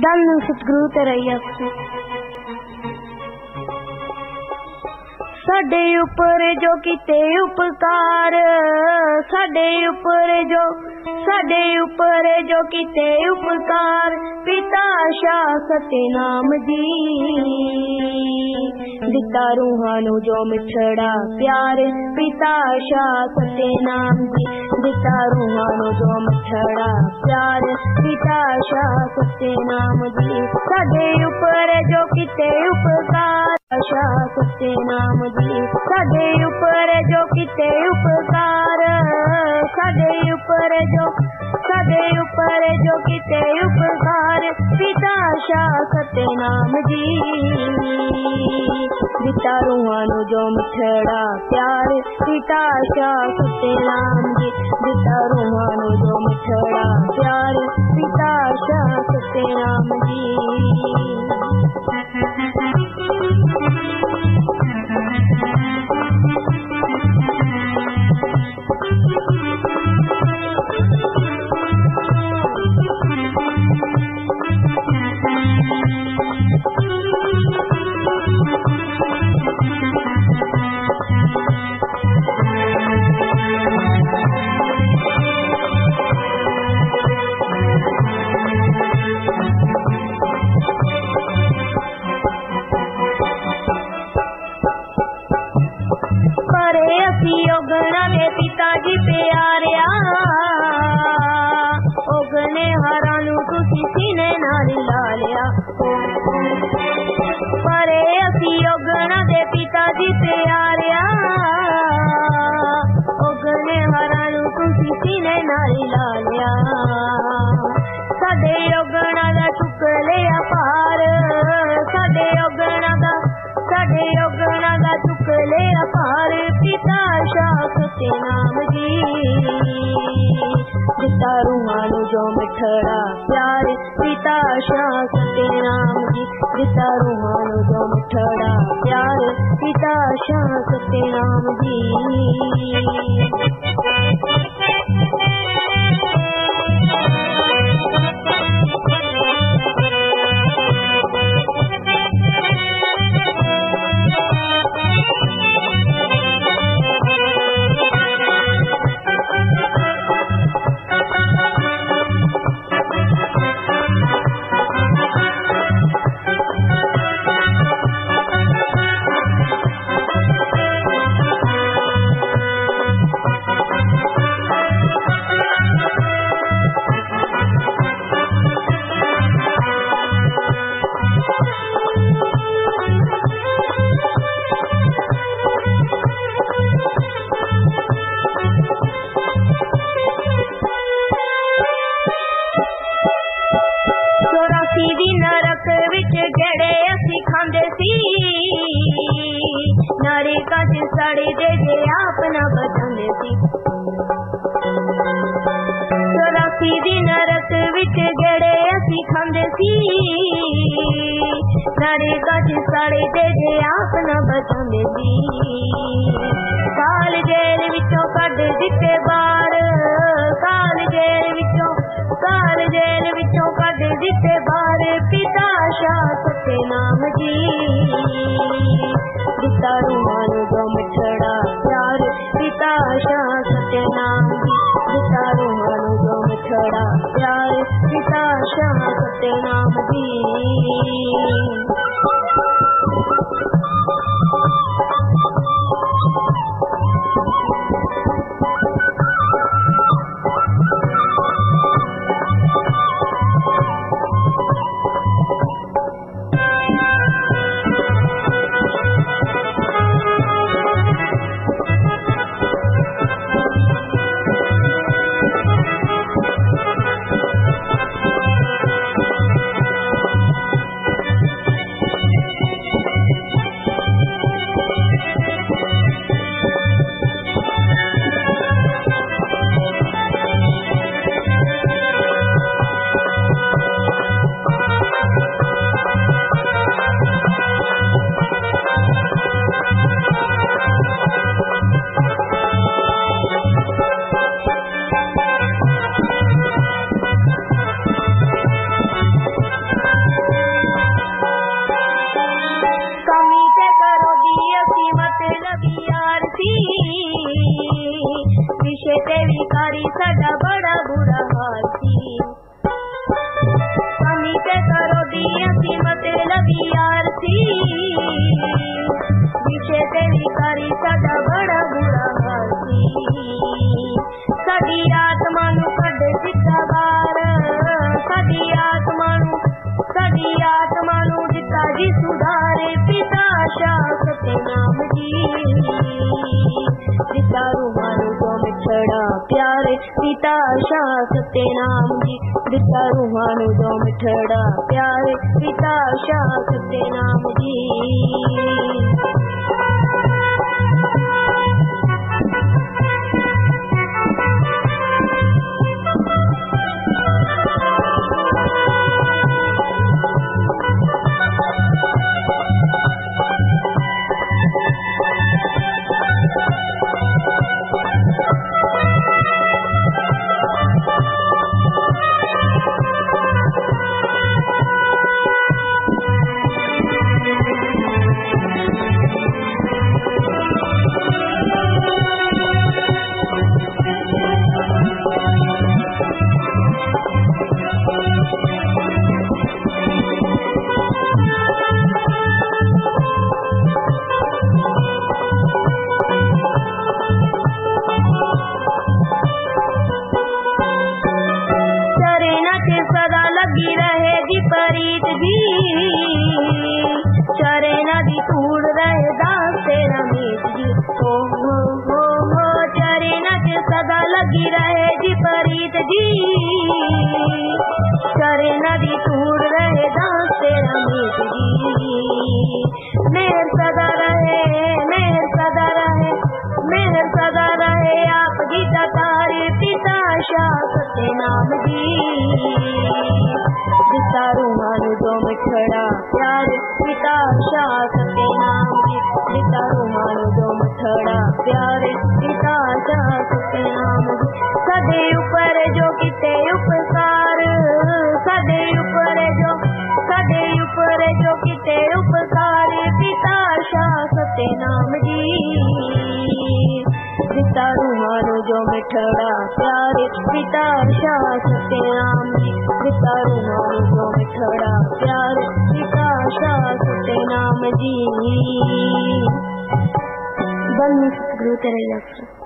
धन सतगुरु तेरा यस साडे उपर जो किते उपकार साडे उपर जो किते उपकार पिता शाह सतनाम जी दिता रूहां नू जो मिठड़ा प्यार पिता शाह सतनाम जी दिता रूहां नू जो मिठड़ा प्यार पिता शाह सतनाम जी साडे उपर जो किते उपकार शाह सतनाम जी साडे उपर जो किते उपकार साडे उपर जो किते उपकार पिता शाह सतनाम जी दिता रूहां नू जो मिठड़ा प्यार पिता शाह सतनाम जी दिता रूहां नू जो मिठड़ा प्यार पिता शाह सतनाम जी ओगना दे पिताजी प्यारिया ओगने हरा नू तुसी सीने नाल ला लिया परे असी ओगना दे पिताजी प्यारिया ओगने हरा नू तुसी सीने नाल ला लिया साडे ओगना दा चुक लिया पार साडे ओगना दा चुक लिया पार पिता शाह सतनाम जी दिता रूहां नू जो मिठड़ा प्यार पिता शाह सतनाम जी दिता रूहां नू जो मिठड़ा प्यार पिता शाह सतनाम जी नरक विच गड़े असी खांदे सी नारे कच सड़े दे जे आप न बचांदे सी 84 दी नरक विच गड़े असी खांदे सी नारे कच सड़े दे जे आप न बचांदे सी काल जेल विचों कढ दिते बार काल जेल विचों कढ दिते बार पिता शाह सतनाम जी दिता रूहां नू जो मिठड़ा प्यार पिता शाह सतनाम जी दिता रूहां नू जो मिठड़ा प्यार पिता शाह सतनाम जी पिता शाह सत्यनाम जी। दिता रूहानू जो मिठड़ा प्यारे पिता शाह सत्यनाम जी। लगी रहेगी परीत जी, चरे नदी तूड़ रहे दास तेरा मीत जी। हो चरे नदी सदा लगी रहेगी परीत जी, चरे नदी तूड़ रहे दास तेरा मीत जी। मेहर सदा रहे, मेहर सदा रहे, मेहर सदा रहे आप गीता तारे पिता शाह सत्यनाम जी। दिता रूहानू जो मिठड़ा प्यारे पिता शाह सत्यनाम जी। दिता रूहानू जो मिठड़ा प्यारे पिता शाह सत्यनाम जी। सदे ऊपर जो किते उपकार, सदे ऊपर जो किते उपकार पिता शाह सत्यनाम जी। दिता रूहानू जो मिठड़ा प्यारे पिता शाह सत्यनाम जी। दिता रूहानू जो मिठड़ा प्यारे पिता शाह सत्यनाम जी। बंद गुरु तेरे लफ्ज़।